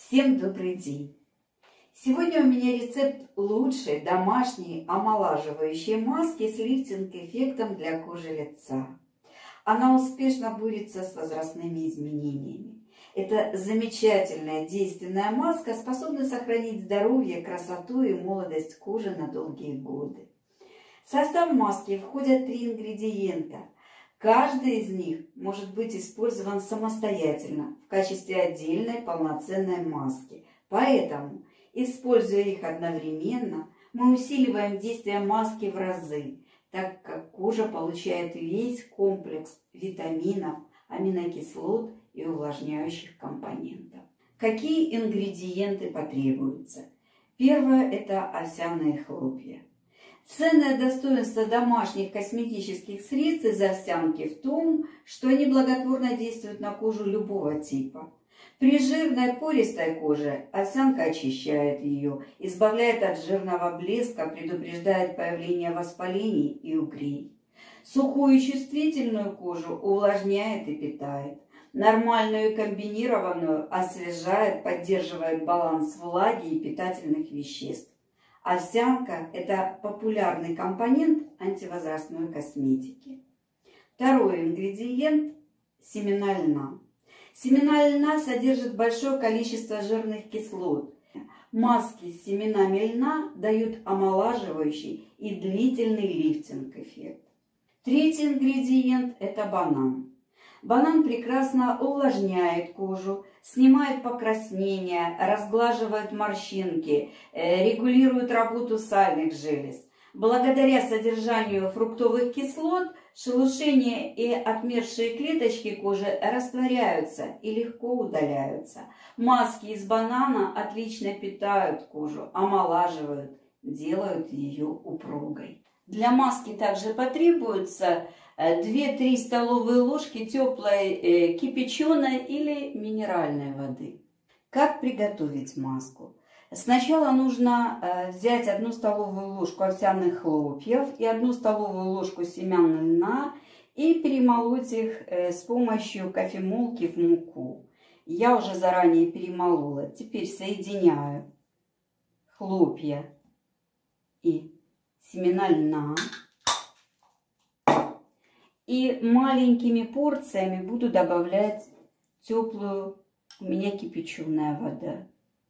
Всем добрый день! Сегодня у меня рецепт лучшей домашней омолаживающей маски с лифтинг-эффектом для кожи лица. Она успешно борется с возрастными изменениями. Это замечательная действенная маска способна сохранить здоровье, красоту и молодость кожи на долгие годы. В состав маски входят 3 ингредиента. Каждый из них может быть использован самостоятельно в качестве отдельной полноценной маски. Поэтому, используя их одновременно, мы усиливаем действие маски в разы, так как кожа получает весь комплекс витаминов, аминокислот и увлажняющих компонентов. Какие ингредиенты потребуются? Первое – это овсяные хлопья. Ценное достоинство домашних косметических средств из овсянки в том, что они благотворно действуют на кожу любого типа. При жирной пористой коже овсянка очищает ее, избавляет от жирного блеска, предупреждает появление воспалений и угрей. Сухую и чувствительную кожу увлажняет и питает. Нормальную и комбинированную освежает, поддерживает баланс влаги и питательных веществ. Овсянка – это популярный компонент антивозрастной косметики. Второй ингредиент – семена льна. Семена льна содержат большое количество жирных кислот. Маски с семенами льна дают омолаживающий и длительный лифтинг-эффект. Третий ингредиент – это банан. Банан прекрасно увлажняет кожу, снимает покраснения, разглаживает морщинки, регулирует работу сальных желез. Благодаря содержанию фруктовых кислот шелушение и отмершие клеточки кожи растворяются и легко удаляются. Маски из банана отлично питают кожу, омолаживают, делают ее упругой. Для маски также потребуется 2-3 столовые ложки теплой кипяченой или минеральной воды. Как приготовить маску? Сначала нужно взять 1 столовую ложку овсяных хлопьев и 1 столовую ложку семян льна и перемолоть их с помощью кофемолки в муку. Я уже заранее перемолола. Теперь соединяю хлопья и семена льна. И маленькими порциями буду добавлять теплую, у меня кипяченая вода.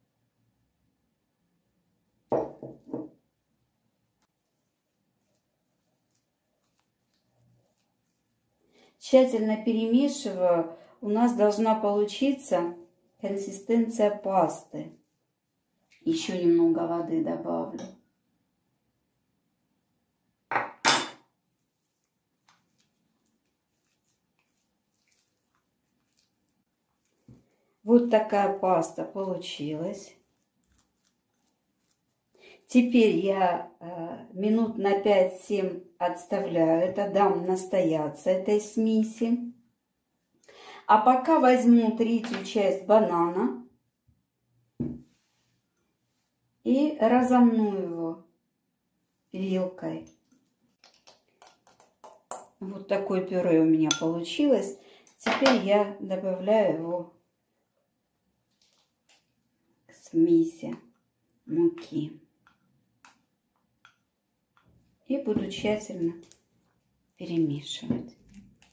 Тщательно перемешиваю, у нас должна получиться консистенция пасты. Еще немного воды добавлю. Вот такая паста получилась. Теперь я минут на 5-7 отставляю это, дам настояться этой смеси. А пока возьму 1/3 часть банана и разомну его вилкой. Вот такое пюре у меня получилось. Теперь я добавляю его к смеси муки. И буду тщательно перемешивать.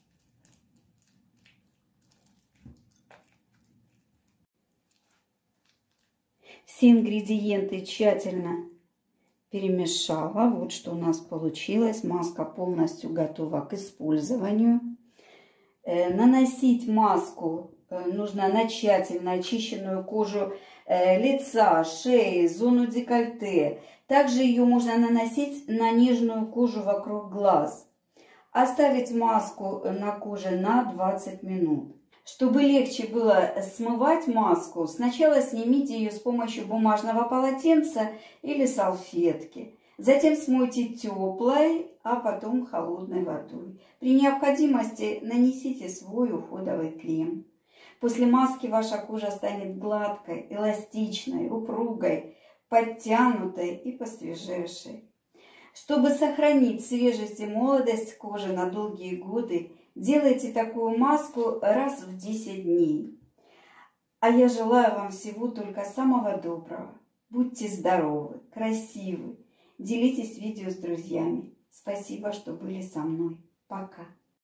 Все ингредиенты тщательно перемешала. Вот что у нас получилось. Маска полностью готова к использованию. Наносить маску нужно на тщательно очищенную кожу лица, шеи, зону декольте. Также ее можно наносить на нежную кожу вокруг глаз. Оставить маску на коже на 20 минут. Чтобы легче было смывать маску, сначала снимите ее с помощью бумажного полотенца или салфетки. Затем смойте теплой, а потом холодной водой. При необходимости нанесите свой уходовый крем. После маски ваша кожа станет гладкой, эластичной, упругой, подтянутой и посвежевшей. Чтобы сохранить свежесть и молодость кожи на долгие годы, делайте такую маску раз в 10 дней. А я желаю вам всего только самого доброго. Будьте здоровы, красивы. Делитесь видео с друзьями. Спасибо, что были со мной. Пока.